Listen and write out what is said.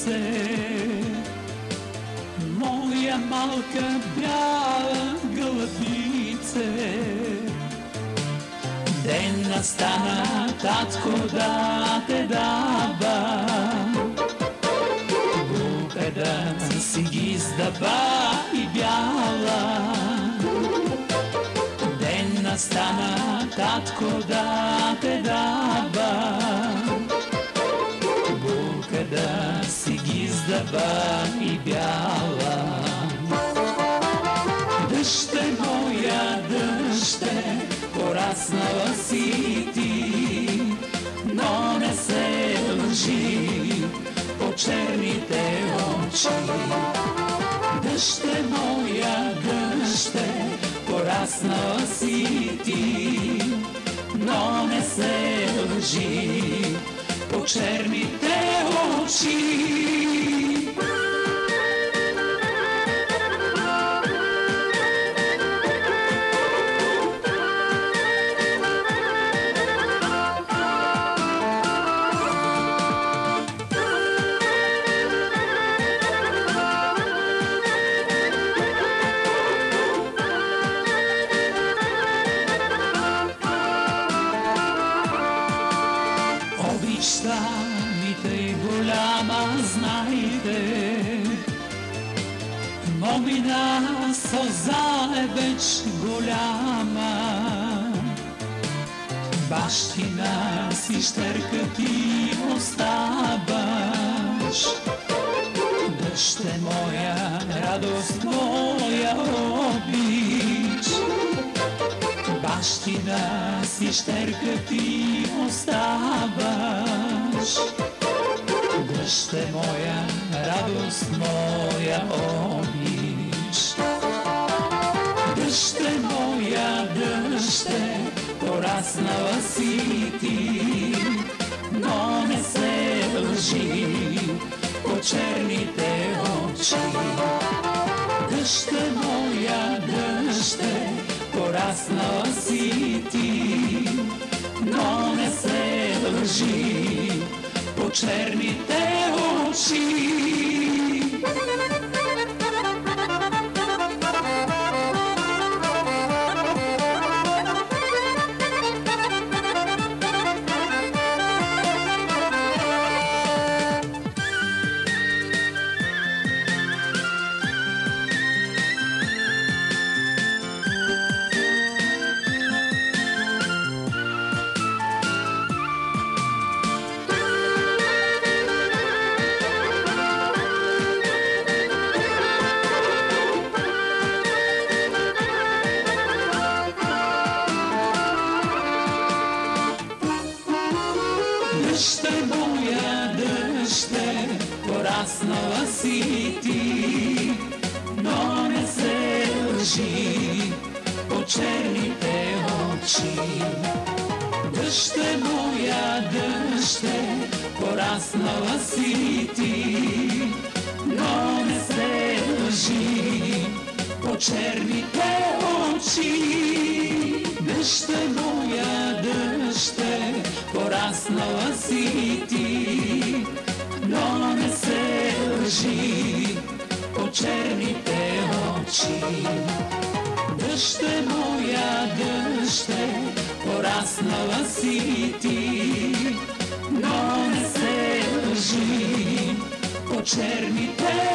слънце, моя малка бяла гълъбице. Ден настана, татко да те дава, буката си ги сдъба и бяла. Ден настана, татко да те дава, буката си ги сдъба и бяла. Дъще моя, дъще, пораснала си ти, но не се лъжи по черните очи. Дъще моя, дъще, пораснала си ти, но не се лъжи по черните очи. Обичта ми тъй голяма, знайте, момина сълза е веч голяма. Бащина си щерка ти оставаш, дъще моя, радост моя, обич. Бащина си щерка ти оставаш, дъще моя, радост моя, обич. Дъще моя, дъще, пораснала си ти, но не се лъжи по черните очи. Дъще моя, дъще, пораснала си ти, но не се лъжи по черните очи. Дъще моя, дъще, пораснала си ти, но не се лъжи по черните очи. Дъще моя, дъще, пораснала си ти, но не се лъжи по черните очи. Дъще моя, дъще, пораснала си ти, но не се лъжи по черните очи. Дъще моя, дъще, пораснала си ти, но не се лъжи по черните